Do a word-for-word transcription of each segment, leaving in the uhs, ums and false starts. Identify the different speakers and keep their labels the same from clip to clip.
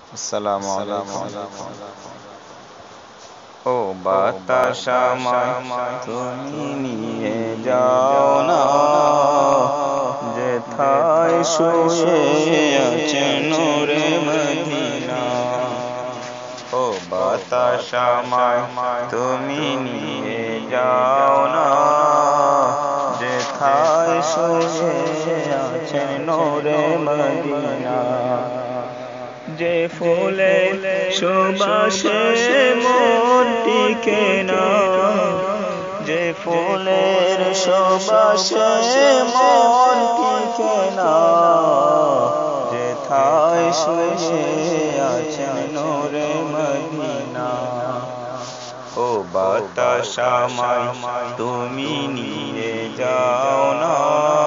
Speaker 1: আসসালামু আলাইকুম। ও বাতাস আমায় তুমি নিয়ে যাও না, যেথায় শুয়ে আছে নূরে মদিনা। ও বাতাস আমায় তুমি নিয়ে যাও না, যেথায় শুয়ে আছে নূরে মদিনা। যে ফুলের সুবাসে মন টিকে না, যে ফুলের সুবাসে মন টিকে না, যেথায় শুয়ে আছে নূরে মদিনা। ও বাতাস আমায় তুমি নিয়ে যাও না,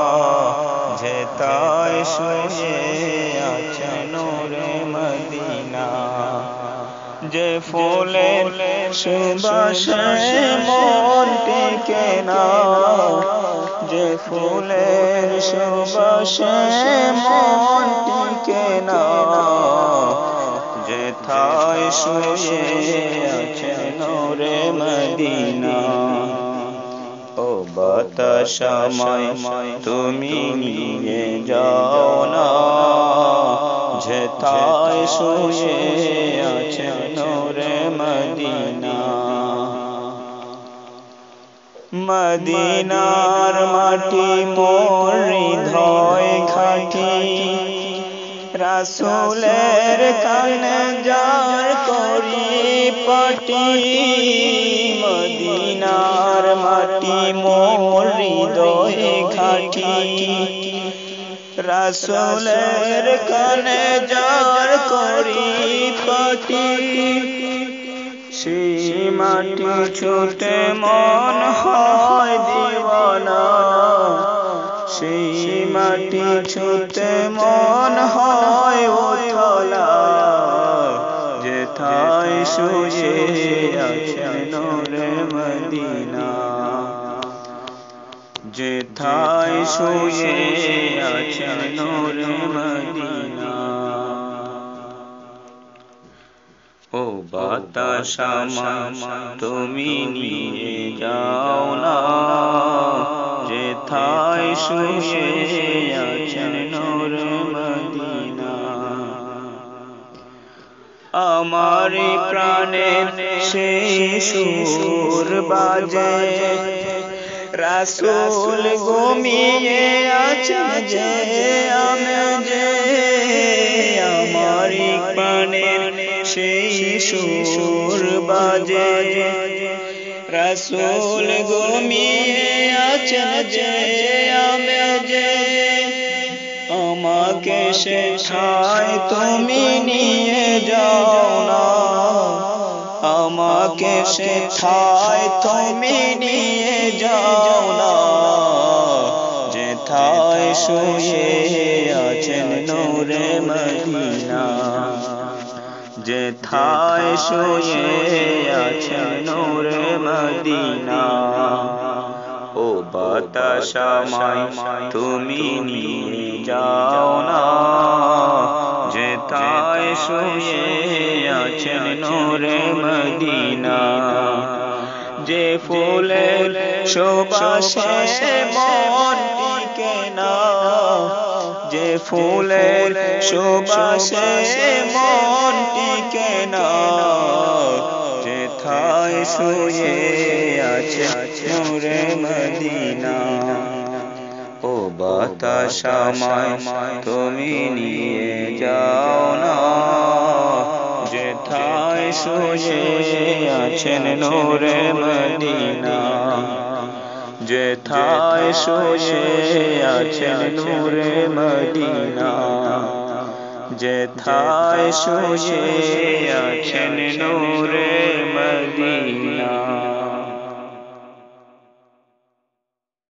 Speaker 1: যেথায় শুয়ে আছে নূরে মদিনা। যে ফুলের সুবাসে মন টিকে না, যে ফুলের সুবাসে মন টিকে না, যেথায় শুয়ে আছে নূরে মদিনা। ও বাতাস আমায় তুমি নিয়ে যাও না, যেথায় শুয়ে আছে নূরে মদিনা। মদিনার মাটি মোর হৃদয় ঘাঁটি, রাসূলের কানে যার করি পাটি। মদিনার মাটি মোর হৃদয় ঘাঁটি, রাসূলের কানে যার করি পাটি। সেই মাটি ছুটে মন হয় দিওয়ানা, সেই মাটি ছুটে মন হয় ওঠলা, যেথায় শুয়ে আছে নূরে মদিনা। যেথায় শুয়ে আছে নূরে মদিনা। ও বাতাস আমায় তুমি নিয়ে যাও না, যেথায় শুয়ে আছে নূরে মদিনা। আমার প্রাণে সেই সুর বাজে, রাসূল ঘুমিয়ে আছে যে আমি যে। আমার প্রাণে সেই সুর বাজে, রাসূল ঘুমিয়ে আছে যে আমি যে। আমাকে সেথায় তুমি নিয়ে যাও না, আমাকে সেথায় তুমি নিয়ে যাও না, যেথায় শুয়ে আছেন নূরে মদিনা। যেথায় শুয়ে আছেন নূরে মদিনা। ও বাতাস আমায় তুমি নিয়ে যাও না, যেথায় শুয়ে আছেন নূরে মদিনা। যে ফুলের সুবাসে মন টিকে না, যে ফুলের সুবাসে মন টিকে না, যেথায় শুয়ে আছে নূরে মদিনা। ও বাতাস আমায় তুমি নিয়ে যাও না, যেথায় শুয়ে আছেন নূরে মদিনা। যেথায় শুয়ে আছেন নূরে মদিনা। যেথায় শুয়ে আছেন নূরে মদিনা।